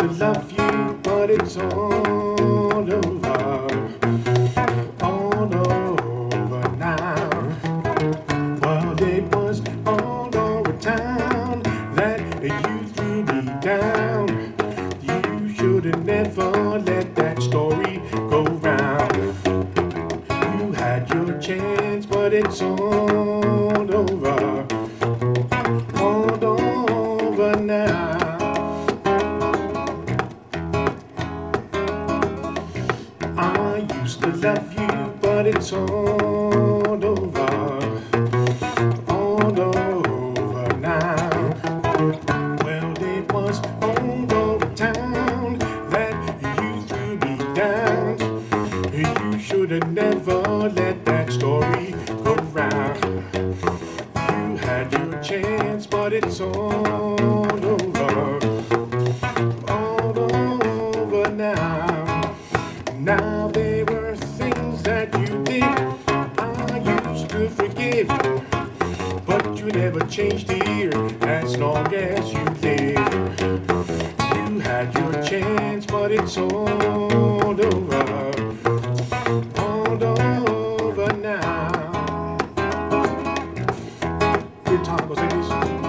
to love you, but it's all over. All over now. Well, it was all over town that you threw me down. You should have never let that story go round. You had your chance, but it's all over. All over now. I used to love you, but it's all over. All over now. Well, it was all over town that you threw me down. You should have never let that story go round. You had your chance, but it's all over. All over now. Now there were things that you did I used to forgive, but you never changed here as long as you live. You had your chance, but it's all over. All over now. Good time goes like this.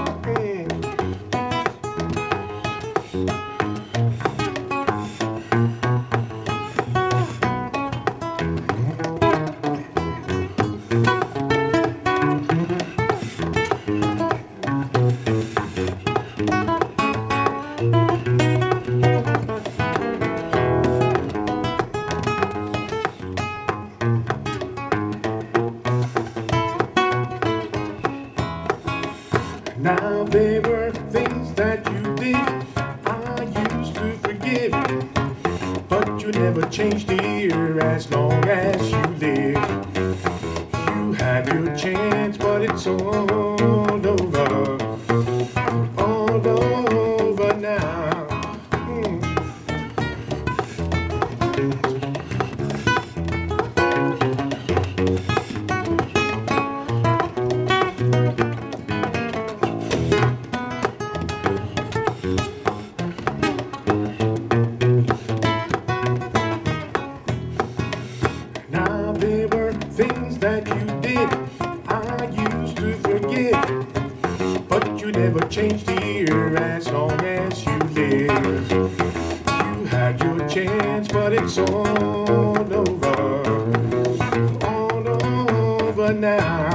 Now there were things that you did I used to forgive, but you never changed here as long as you live. You had your chance, but it's all over. All over now. Now there were things that you did I used to forgive, but you never changed here as long as you live. You had your chance, but it's all over. All over now.